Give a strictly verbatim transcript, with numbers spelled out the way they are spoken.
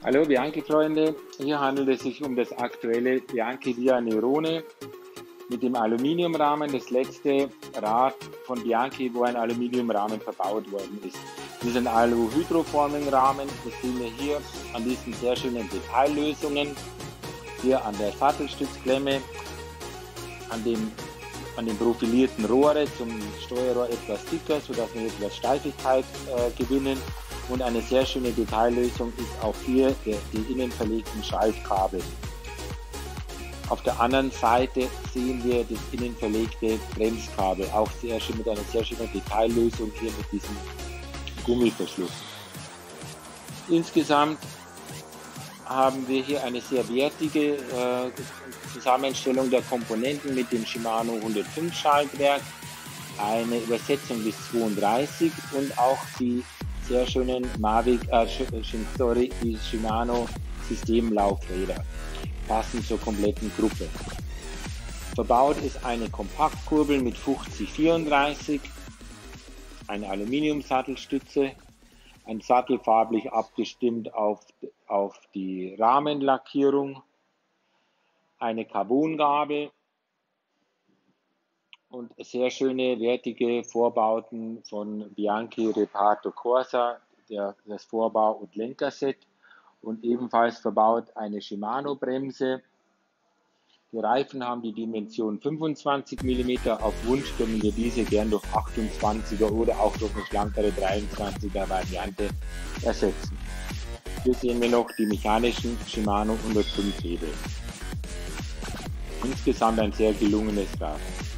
Hallo Bianchi-Freunde, hier handelt es sich um das aktuelle Bianchi Via Nerone mit dem Aluminiumrahmen, das letzte Rad von Bianchi, wo ein Aluminiumrahmen verbaut worden ist. Das ist ein Alu-Hydroforming-Rahmen, das sehen wir hier an diesen sehr schönen Detaillösungen, hier an der Sattelstützklemme, an dem, an dem profilierten Rohre zum Steuerrohr etwas dicker, sodass wir etwas Steifigkeit äh, gewinnen. Und eine sehr schöne Detaillösung ist auch hier der, die innen verlegten Schaltkabel. Auf der anderen Seite sehen wir das innen verlegte Bremskabel, auch sehr schön mit einer sehr schönen Detaillösung hier mit diesem Gummiverschluss. Insgesamt haben wir hier eine sehr wertige äh, Zusammenstellung der Komponenten mit dem Shimano hundertfünf Schaltwerk, eine Übersetzung bis zweiunddreißig und auch die sehr schönen Mavic, äh, sorry, die Shimano Systemlaufräder, passend zur kompletten Gruppe. Verbaut ist eine Kompaktkurbel mit fünfzig vierunddreißig, eine Aluminiumsattelstütze, ein Sattel farblich abgestimmt auf, auf die Rahmenlackierung, eine Carbongabel und sehr schöne, wertige Vorbauten von Bianchi Reparto Corsa, der, das Vorbau- und Lenkerset, und ebenfalls verbaut eine Shimano-Bremse. Die Reifen haben die Dimension fünfundzwanzig Millimeter, auf Wunsch können wir diese gern durch achtundzwanziger oder auch durch eine schlankere dreiundzwanziger Variante ersetzen. Hier sehen wir noch die mechanischen Shimano hundertfünf Hebel. Insgesamt ein sehr gelungenes Rad.